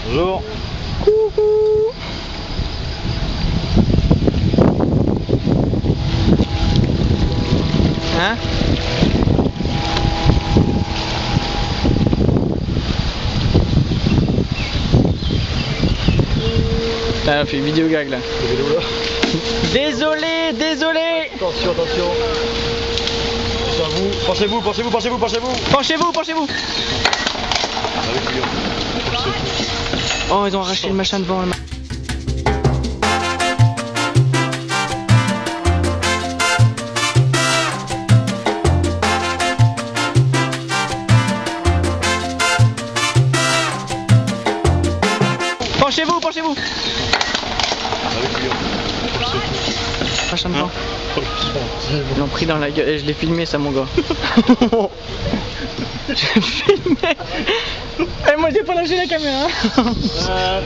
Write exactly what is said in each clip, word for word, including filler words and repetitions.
Bonjour. Coucou. Hein? T'as fait vidéo gag là. Désolé, désolé. Attention, attention. C'est à vous. Penchez-vous, penchez-vous, penchez-vous, penchez-vous. Penchez-vous, penchez-vous. Oh, ils ont arraché le machin devant. Le... Penchez-vous, penchez-vous. Machin devant. Ils l'ont pris dans la gueule et je l'ai filmé ça mon gars. J'ai filmé. Et moi j'ai pas lâché la caméra. Euh...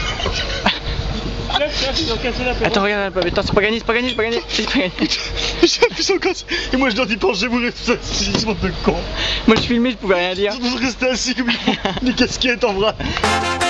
Attends regarde, attends c'est pas gagné, c'est pas gagné, c'est pas gagné, c'est pas gagné. J'ai appuyé sur le gosse et moi je leur dis penchez-vous, restez assis, ils sont de con. Moi je filmais, je pouvais rien dire. Je rester assis comme une casquette en vrai.